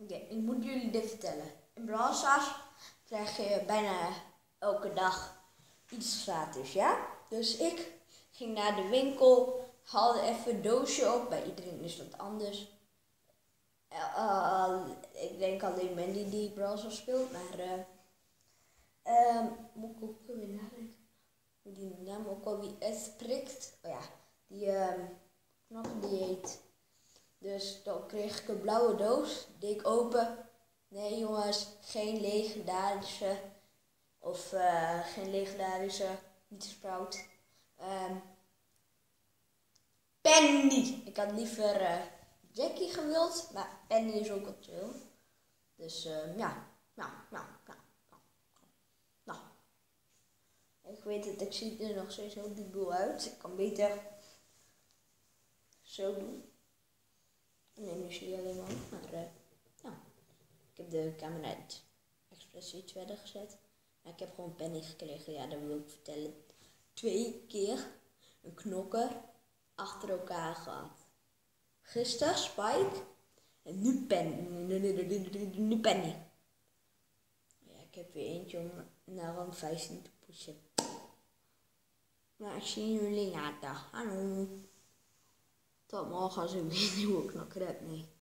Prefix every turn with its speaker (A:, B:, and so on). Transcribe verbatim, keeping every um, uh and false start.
A: Oké, okay, ik moet jullie dit vertellen. In Brawl Stars krijg je bijna elke dag iets gratis, ja? Dus ik ging naar de winkel, haalde even een doosje op. Bij iedereen is dat anders. Uh, uh, ik denk alleen Mandy die Brawl Stars speelt, maar uh, um, moet ik ook weer nadenken hoe die naam ook alweer uitspreekt. Oh ja, die um, knop die heet. Dus dan kreeg ik een blauwe doos, deed ik open. Nee jongens, geen legendarische of uh, geen legendarische, niet Sprout. Um, Penny! Ik had liever uh, Jackie gewild, maar Penny is ook wel chill. Dus uh, ja, nou, nou, nou, nou, nou. Ik weet het, ik zie er nog steeds heel debiel uit. Ik kan beter zo doen. Nee, nu zie je alleen maar, maar uh, ja. Ik heb de camera niet expres iets verder gezet. Maar ik heb gewoon Penny gekregen, ja, dat wil ik vertellen. Twee keer een knokker achter elkaar gehad. Gisteren Spike en nu Penny. Nu Penny. Ja, ik heb weer eentje om naar rang vijftien te pushen. Maar ik zie jullie later. Hallo. Tot morgen als ik weer een nieuwe knokker heb. Nee.